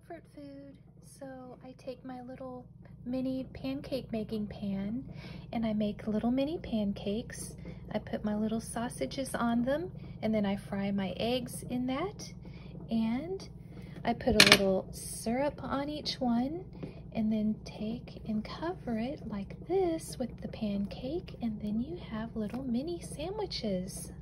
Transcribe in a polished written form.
comfort food. So I take my little mini pancake making pan and I make little mini pancakes. I put my little sausages on them and then I fry my eggs in that, and I put a little syrup on each one and then take and cover it like this with the pancake, and then you have little mini sandwiches.